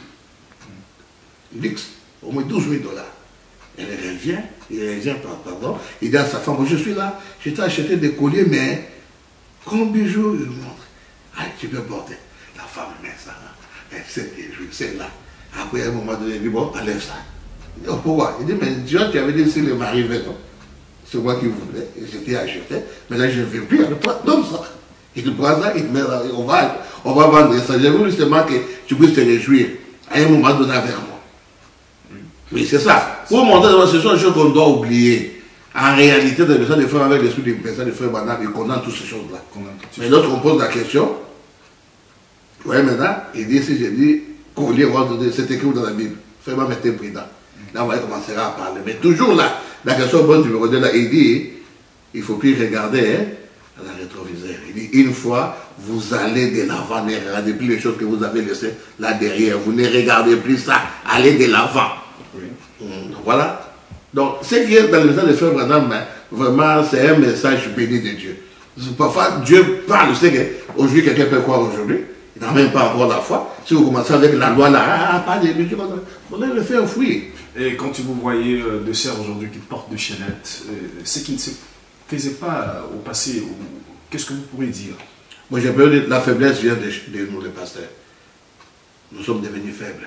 Luxe, au moins douze mille dollars. Elle revient, il revient, pardon, il dit à sa femme, je suis là, je t'ai acheté des colliers, mais comme bijoux, il montre, ah, tu peux porter. La femme met ça, elle sait que c'est là. Après, à un moment donné, il dit, bon, enlève ça. Il dit, oh, pourquoi? Il dit, mais tu vois, tu avais dit, si le mari veut, c'est moi qui voulais, je t'ai acheté, mais là, je ne veux plus, donne ça. Il te prend ça, il te met là, on va, on va vendre ça. J'ai voulu justement que tu puisses te réjouir à un moment donné avec moi. Oui, c'est ça. Pour montrer que ce sont des choses qu'on doit oublier. En réalité, des personnes, des frères avec l'esprit des personnes, des frères banales, ils condamnent toutes ces choses-là. Mais lorsqu'on pose la question, ouais, maintenant, il dit, si j'ai dit, collier, c'est écrit dans la Bible, fais-moi mettre prudent. Là, on va commencer à parler. Mais toujours là, la question bonne numéro deux, là, il dit, il ne faut plus regarder, hein, à la rétroviseur. Il dit, une fois, vous allez de l'avant, ne regardez plus les choses que vous avez laissées là derrière. Vous ne regardez plus ça, allez de l'avant. Oui. Hum, voilà. Donc, ce qui est dans le message de Frère Branham, vraiment, c'est un message béni de Dieu. Parfois, Dieu parle. Vous savez qu'aujourd'hui, quelqu'un peut croire aujourd'hui. Il n'a même pas encore la foi. Si vous commencez avec la loi là, ah, pas de Dieu, vous allez le faire fouiller. Et quand vous voyez euh, des sœurs aujourd'hui qui portent des chaînettes, euh, ce qui ne se faisait pas au passé, qu'est-ce que vous pourrez dire? Moi, j'ai peur que la faiblesse vient de, de nous, les pasteurs. Nous sommes devenus faibles.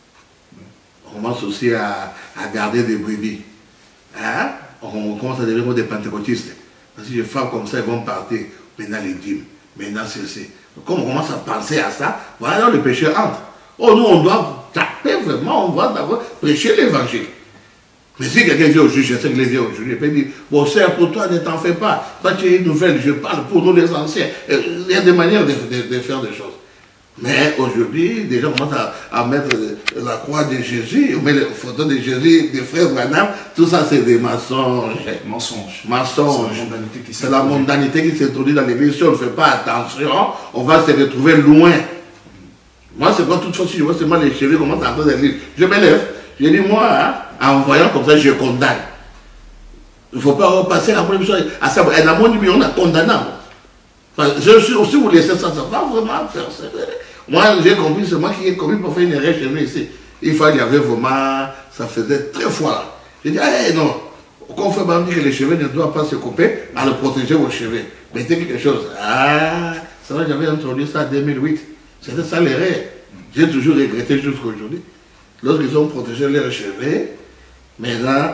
On commence aussi à, à garder des brebis. Hein? On commence à devenir des pentecôtistes. Parce que les femmes comme ça, ils vont partir. Maintenant, les dîmes. Maintenant, c'est... Comme on commence à penser à ça, voilà, le péché entre. Oh, nous, on doit taper vraiment, on doit d'abord prêcher l'évangile. Mais si quelqu'un vient aujourd'hui, je sais que les vieux aujourd'hui, il peut dire, bon, sœur, pour toi, ne t'en fais pas. Toi, tu es une nouvelle, je parle pour nous, les anciens. Il y a des manières de, de, de faire des choses. Mais aujourd'hui, des gens commencent à, à mettre la croix de Jésus, on met les photos de Jésus, des frères Branham, tout ça, c'est des mensonges. Mensonges. Mensonges. C'est la mondanité qui s'introduit dans l'église. Si on ne fait pas attention, on va se retrouver loin. Moi, c'est pas toute fois, si je vois seulement les cheveux commencent à entrer dans l'église, je me lève. Je dis, moi, hein, en voyant comme ça, je condamne. Il ne faut pas repasser à la chose. À ça, un amour du on a condamné. Je suis aussi, vous laissez ça, ça va vraiment persévérer. Moi, j'ai compris, c'est moi qui ai commis pour faire une erreur chez nous ici. Une fois, il y avait vraiment, ça faisait très froid. J'ai dit, ah non, quand on fait bien dire que les cheveux ne doivent pas se couper, à le protéger vos cheveux. Mettez quelque chose. Ah, ça va, j'avais introduit ça en deux mille huit. C'était ça l'erreur. J'ai toujours regretté jusqu'à aujourd'hui. Lorsqu'ils ont protégé leurs cheveux, maintenant,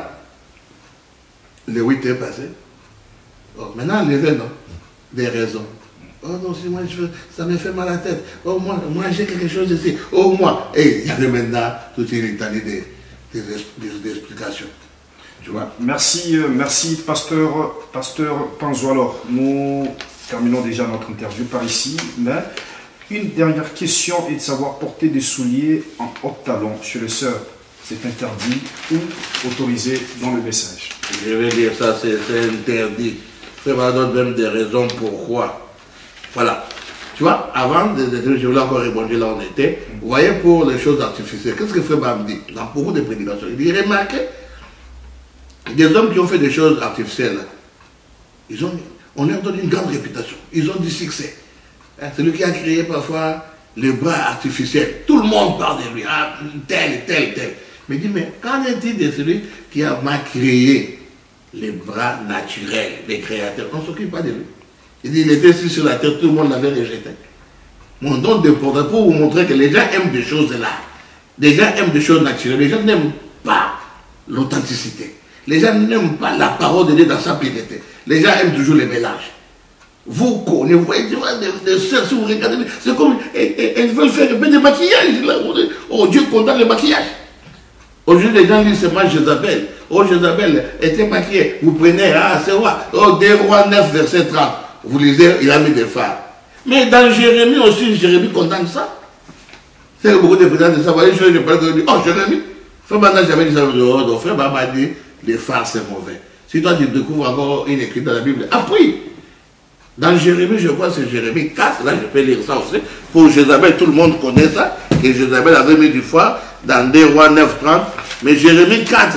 le huit est passé. Oh, maintenant, les non. Des raisons. Oh non, si moi je veux, ça me fait mal à la tête. Oh moi, moi j'ai quelque chose ici. Oh moi. Et il y avait maintenant toute une litanie d'explications. Tu vois. Merci, euh, merci, pasteur, pasteur Panzo. Alors, nous terminons déjà notre interview par ici, mais Une dernière question est de savoir porter des souliers en haut talon chez les sœurs. C'est interdit ou autorisé dans le message? Je vais dire ça, c'est interdit. Ça va donner même des raisons pourquoi. Voilà. Tu vois, avant, de, de, je voulais encore répondre là où on était. Vous voyez, pour les choses artificielles, qu'est-ce que Frère Bam dit dans beaucoup de prédications? Il dit, remarquez, des hommes qui ont fait des choses artificielles, ils ont, on leur donne une grande réputation. Ils ont du succès. Hein, celui qui a créé parfois les bras artificiels, tout le monde parle de lui, ah, tel, tel, tel. Mais il dit, mais qu'en est-il de celui qui a mal créé les bras naturels des créateurs? On ne s'occupe pas de lui. Il dit, il était ici sur la terre, tout le monde l'avait rejeté. Mon don de portrait pour vous montrer que les gens aiment des choses là. Les gens aiment des choses naturelles. Les gens n'aiment pas l'authenticité. Les gens n'aiment pas la parole de Dieu dans sa piété. Les gens aiment toujours les mélanges. Vous connaissez, vous voyez, des sœurs, si vous regardez, c'est comme, elles veulent faire un peu de maquillage. Là. Oh, Dieu condamne le maquillage. Aujourd'hui, les gens disent, c'est moi Jézabel. Oh, Jézabel était maquillée. Vous prenez, ah, c'est quoi? Oh, deux rois neuf, verset trente. Vous lisez, il a mis des phares. Mais dans Jérémie aussi, Jérémie condamne ça. C'est beaucoup de présidents de ça. Vous voyez, je parle de oh, Jérémie. Frère Bana, j'avais dit ça. Oh, donc, Frère Baba dit, les phares, c'est mauvais. Si toi, tu découvres encore une écriture dans la Bible, appris. Dans Jérémie, je crois que c'est Jérémie quatre, là, je peux lire ça aussi. Pour Jézabel, tout le monde connaît ça. Et Jézabel avait mis du foie dans deux rois neuf, trente. Mais Jérémie quatre.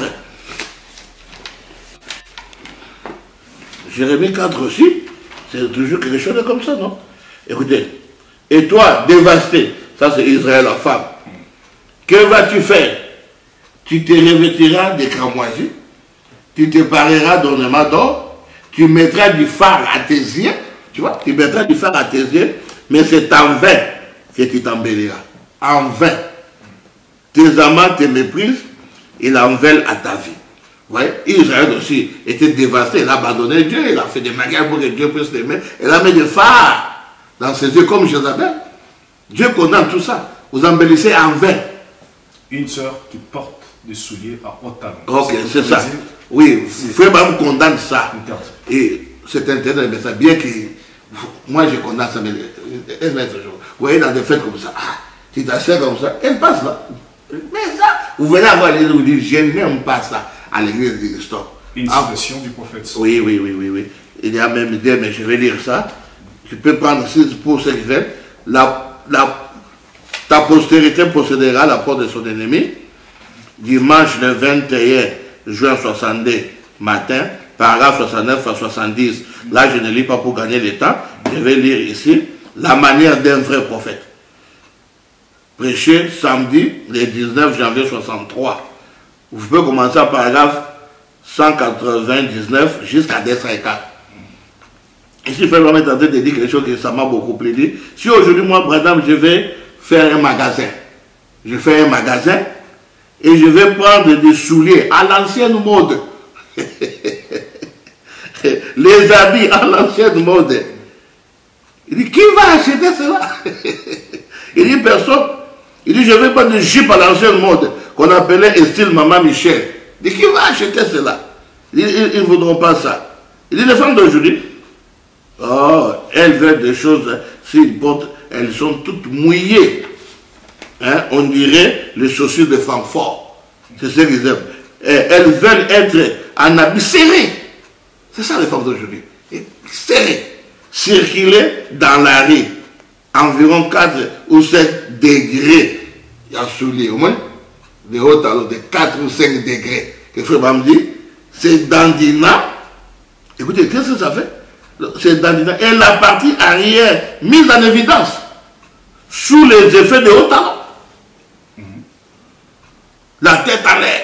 Jérémie quatre aussi. C'est toujours quelque chose de comme ça, non? Écoutez, et toi, dévasté, ça c'est Israël la femme, que vas-tu faire? Tu te revêtiras des cramoisis, tu te pareras d'ornements d'or, tu mettras du phare à tes yeux, tu vois, tu mettras du phare à tes yeux, mais c'est en vain que tu t'embelliras. En vain. Tes amants te méprisent, ils en veulent à ta vie. Vous voyez, Israël aussi était dévasté, il a abandonné Dieu, il a fait des maquillettes pour que Dieu puisse l'aimer, il a mis des phares dans ses yeux comme Jézabel. Dieu condamne tout ça. Vous embellissez en vain. Une sœur qui porte des souliers à haut talon. Ok, c'est ça. Oui, Frère Bam condamne ça. Et c'est interdit, mais ça, bien que moi je condamne ça, mais elle met toujours. Vous voyez, dans des fêtes comme ça, ah, tu t'assieds comme ça, elle passe là. Mais ça, vous venez avoir les vous dire, je n'aime pas ça. À l'église de stop. Une citation ah, du prophète. Oui, oui, oui, oui, oui. Il y a même dit, mais je vais lire ça. Tu peux prendre six pour ce qui fait. La, la, ta postérité possédera la porte de son ennemi. Dimanche le vingt et un juin soixante-deux matin, paragraphe soixante-neuf à soixante-dix. Là, je ne lis pas pour gagner le temps. Je vais lire ici la manière d'un vrai prophète. Prêché samedi, le dix-neuf janvier soixante-trois. Vous pouvez commencer à paragraphe cent quatre-vingt-dix-neuf jusqu'à deux cent quatre. Ici, je vais me mettre en train de dire quelque chose que ça m'a beaucoup plu. Si aujourd'hui, moi, madame, je vais faire un magasin, je fais un magasin et je vais prendre des souliers à l'ancienne mode. Les habits à l'ancienne mode. Il dit, qui va acheter cela? Il dit, personne. Il dit, je vais prendre des jupes à l'ancienne mode qu'on appelait style Maman Michel. Il dit, qui va acheter cela? Ils ne voudront pas ça. Il dit, les femmes d'aujourd'hui, oh, elles veulent des choses, s'ils portent, elles sont toutes mouillées. Hein? On dirait les chaussures de femmes fortes. C'est ce qu'ils aiment. Et elles veulent être en habit serré. C'est ça les femmes d'aujourd'hui. Serré. Circuler dans la rue. Environ quatre ou cinq degrés. Il y a souliers au moins. De haut talon de quatre ou cinq degrés. Que Frère Bam dit, c'est dandina. Écoutez, qu'est-ce que ça fait? C'est dandina. Et la partie arrière mise en évidence sous les effets de haut talon. Mm-hmm. La tête à l'air.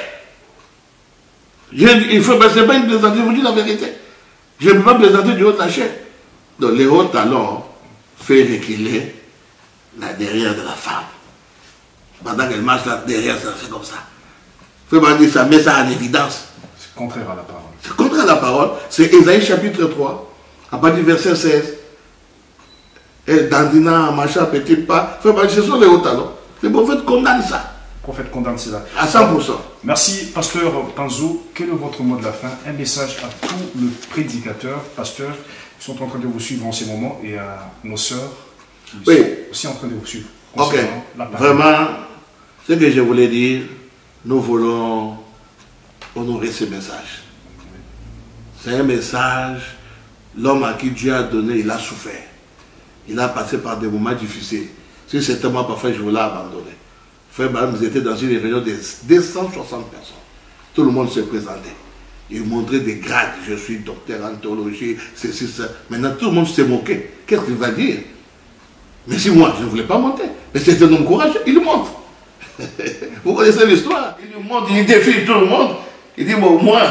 Il faut, c'est pas une plaisanterie, je vous dis la vérité. Je ne peux pas plaisanter du haut de la chair. Donc les hauts talons fait reculer la derrière de la femme. Pendant qu'elle marche là derrière, ça fait comme ça. Frère Bam dit, ça met ça en évidence. C'est contraire à la parole. C'est contraire à la parole. C'est Ésaïe chapitre trois, à partir du verset seize. Et dandina, machin, petit pas. Frère Bam dit, ce sont les hauts talons. Le prophète condamne ça. Le prophète condamne cela. À cent pour cent. Merci, pasteur Panzo. Quel est votre mot de la fin? Un message à tous les prédicateurs, pasteurs, qui sont en train de vous suivre en ces moments et à nos sœurs qui oui. sont aussi en train de vous suivre. Ok, vraiment, ce que je voulais dire, nous voulons honorer ce message. C'est un message, l'homme à qui Dieu a donné, il a souffert. Il a passé par des moments difficiles. Si c'était moi, parfois, je voulais abandonner. Frère Branham, nous étions dans une réunion de deux cent soixante personnes. Tout le monde se présentait. Il montrait des grades. Je suis docteur en théologie, ceci, ça. Maintenant, tout le monde s'est moqué. Qu'est-ce qu'il va dire? Mais si moi, je ne voulais pas monter. Mais c'est un homme courageux, il monte. Vous connaissez l'histoire. Il monte, il défie tout le monde. Il dit, bon, moi,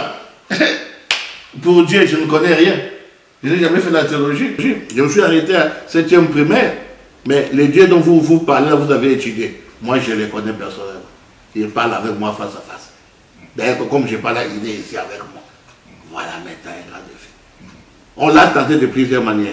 pour Dieu, je ne connais rien. Je n'ai jamais fait la théologie. Je me suis arrêté à septième primaire. Mais les dieux dont vous vous parlez, vous avez étudié. Moi, je les connais personnellement. Ils parlent avec moi face à face. D'ailleurs, comme je parle, il est ici avec moi. Voilà maintenant un grand défi. On l'a tenté de plusieurs manières.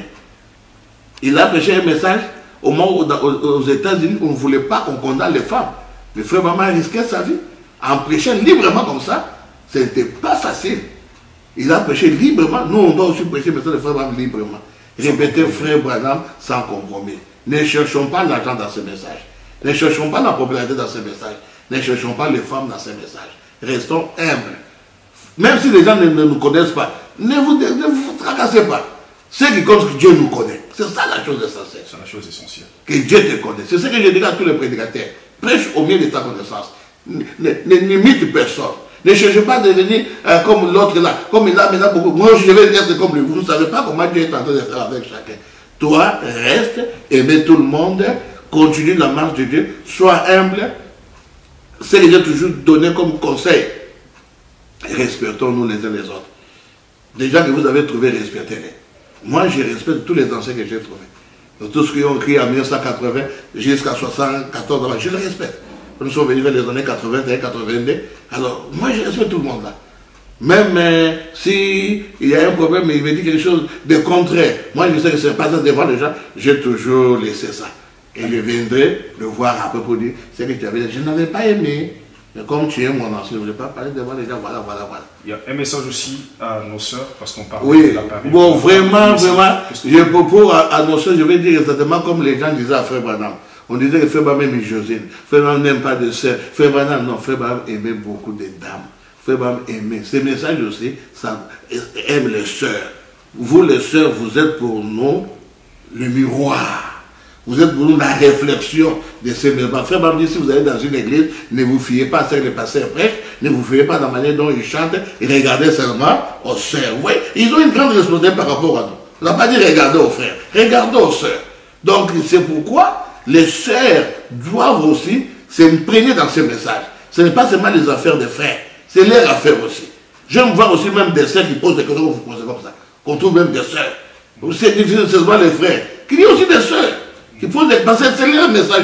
Il a prêché un message au moment où aux États-Unis, on ne voulait pas qu'on condamne les femmes. Le frère Branham risquait sa vie. En prêchant librement comme ça, ce n'était pas facile. Il a prêché librement. Nous, on doit aussi prêcher le message de frère Branham librement. Répétez frère Branham sans compromis. Ne cherchons pas l'argent dans ce message. Ne cherchons pas la popularité dans ce message. Ne cherchons pas les femmes dans ce message. Restons humbles. Même si les gens ne, ne nous connaissent pas, ne vous, ne vous tracassez pas. Ce qui compte, c'est que Dieu nous connaît. C'est ça la chose essentielle. C'est la chose essentielle. Que Dieu te connaît. C'est ce que je dis à tous les prédicateurs. Prêche au mieux de ta connaissance. Ne, ne, ne limite personne. Ne cherchez pas de devenir euh, comme l'autre là. Comme il a maintenant beaucoup. Moi, je vais être comme lui. Vous ne savez pas comment Dieu est en train de faire avec chacun. Toi, reste, aimez tout le monde, continue la marche de Dieu, sois humble. C'est ce que j'ai toujours donné comme conseil. Respectons-nous les uns les autres. Les gens que vous avez trouvés, respectez-les. Moi, je respecte tous les anciens que j'ai trouvés. Donc, tous ceux qui ont écrit en mille neuf cent quatre-vingts jusqu'à soixante-quatorze, je les respecte. Nous sommes venus vers les années quatre-vingt-un quatre-vingt-deux. Alors, moi, je respecte tout le monde là. Même euh, si il y a un problème, il me dit quelque chose de contraire. Moi, je sais que ce n'est pas ça devant les gens. J'ai toujours laissé ça. Et je viendrai le voir un peu pour dire ce que tu avais dit. Je n'avais pas aimé. Mais comme tu es mon ancien, je ne voulais pas parler devant les gens. Voilà, voilà, voilà. Il y a un message aussi à nos sœurs, parce qu'on parle oui. de la Paris. Bon, vraiment, vraiment, je propose à, à nos sœurs, je vais dire exactement comme les gens disaient à Frère Branham. On disait que Frère Branham aimait Josine. Frère Branham n'aime pas de sœurs. Frère Branham, non, Frère Branham aimait beaucoup de dames. Frère Branham aimait. Ces messages aussi, ça aime les sœurs. Vous, les sœurs, vous êtes pour nous le miroir. Vous êtes pour nous la réflexion de ces messages. Frère Branham dit, si vous allez dans une église, ne vous fiez pas à ce que les pasteurs prêchent, ne vous fiez pas à la manière dont ils chantent, et regardez seulement aux sœurs. Oui, ils ont une grande responsabilité par rapport à nous. On n'a pas dit regardez aux frères, regardez aux sœurs. Donc c'est pourquoi les sœurs doivent aussi s'imprégner dans ce message. Ce n'est pas seulement les affaires des frères, c'est leur affaire aussi. J'aime voir aussi même des sœurs qui posent des questions, vous posez comme ça. Qu'on trouve même des sœurs. C'est difficile seulement les frères. Qu'il y ait aussi des sœurs qui posent des questions, c'est leur message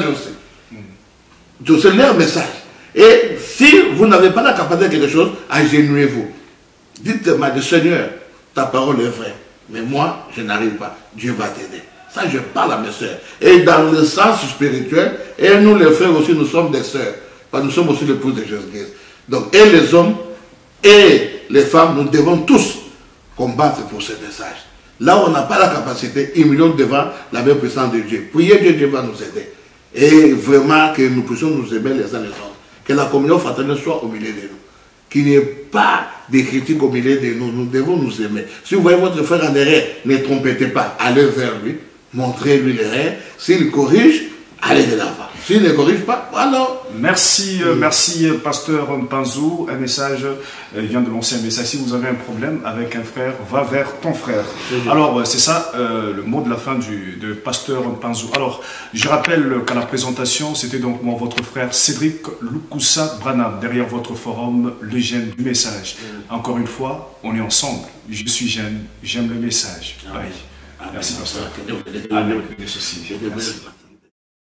aussi. C'est leur message. Et si vous n'avez pas la capacité de quelque chose, agenouillez-vous. Dites-moi, Seigneur, ta parole est vraie. Mais moi, je n'arrive pas. Dieu va t'aider. Ça, je parle à mes sœurs. Et dans le sens spirituel, et nous les frères aussi, nous sommes des sœurs. Parce que nous sommes aussi l'époux de Jésus-Christ. Donc, et les hommes, et les femmes, nous devons tous combattre pour ce message. Là où on n'a pas la capacité, humilions devant la même puissance de Dieu. Priez Dieu, Dieu va nous aider. Et vraiment que nous puissions nous aimer les uns les autres. Que la communion fraternelle soit au milieu de nous. Qu'il n'y ait pas de critiques au milieu de nous. Nous devons nous aimer. Si vous voyez votre frère en erreur, ne trompez pas. Allez vers lui. Montrez-lui l'erreur. S'il corrige, allez de l'avant. S'il ne corrige pas, alors... Merci, euh, merci Pasteur Mpanzou. Un message, euh, vient de lancer un message. Si vous avez un problème avec un frère, va vers ton frère. Alors, euh, c'est ça euh, le mot de la fin du, de Pasteur Mpanzou. Alors, je rappelle qu'à la présentation, c'était donc moi, votre frère Cédric Lukusa Branham, derrière votre forum, le gène du message. Mm. Encore une fois, on est ensemble. Je suis jeune, j'aime le message. Amen. Amen. Merci, Pasteur. Amen. Merci.